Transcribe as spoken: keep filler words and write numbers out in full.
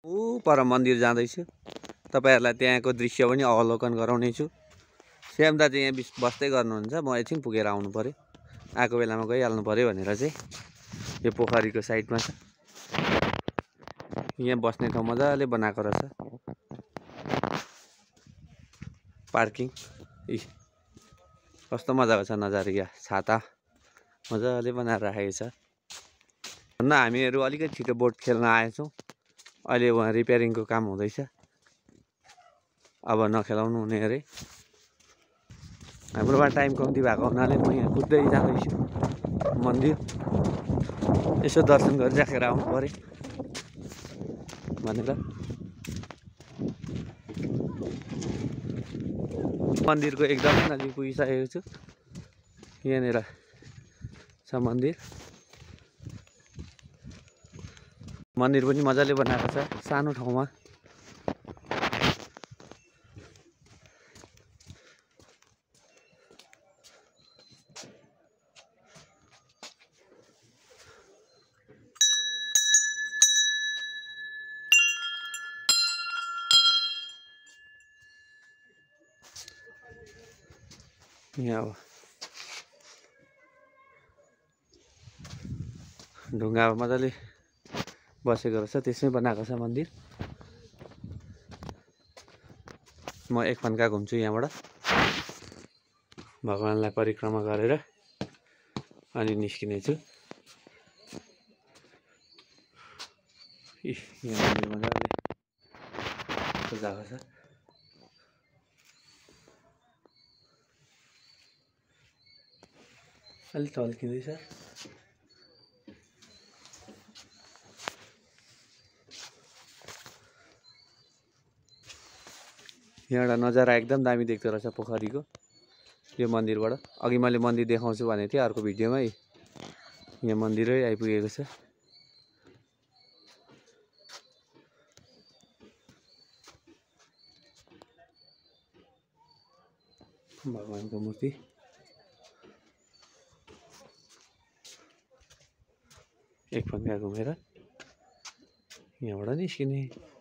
ऊ पर मन्दिर जाँदैछु, तपाईहरुलाई त्यहाँको दृश्य पनि अवलोकन गराउने छु। श्याम दाजु यहाँ बस्दै गर्नुहुन्छ, म एकछिन पुगेर आउनु पर्यो, आएको बेलामा गइहाल्नु पर्यो भनेर चाहिँ यो पोखरीको साइडमा छ। यहाँ बस्ने ठाउँ मजाले बनाएको रहेछ, पार्किङ। इ कस्तो मजाको छ नजारा, यहाँ छाता मजाले बनाएर राखेको छ। न हामीहरू अलिकति छिटो बोट खेल्न आएछौँ, अहिले वहाँ रिपेयरिङको काम हुँदैछ, अब नखेलाउनु हुने अरे। हाम्रोमा टाइम कम्ती भएको हुनाले म यहाँ कुद्दै जाँदैछु मन्दिर, यसो दर्शन गरिराखेर आउनु पर्यो भनेर। मन्दिरको एकदमै नजिक पुगिसकेको छु। यहाँनिर छ मन्दिर। मन्दिर पनि मजाले बनाएको छ सानो ठाउँमा। यहाँ अब ढुङ्गा मजाले बसेको रहेछ, त्यसमै बनाएको छ मन्दिर। म एक फन्का घुम्छु यहाँबाट, भगवानलाई परिक्रमा गरेर अनि निस्किनेछु। यहाँ मन्दिर मजाले सजाएको छ। अलिक टल्किँदैछ। यहाँबाट नजारा एकदम दामी देख्दो रहेछ पोखरीको, यो मन्दिरबाट। अघि मैले मन्दिर देखाउँछु भनेको थिएँ अर्को भिडियोमै, यहाँ मन्दिरै आइपुगेको छ। भगवानको मूर्ति। एक फन्का घुमेर यहाँबाट निस्किने।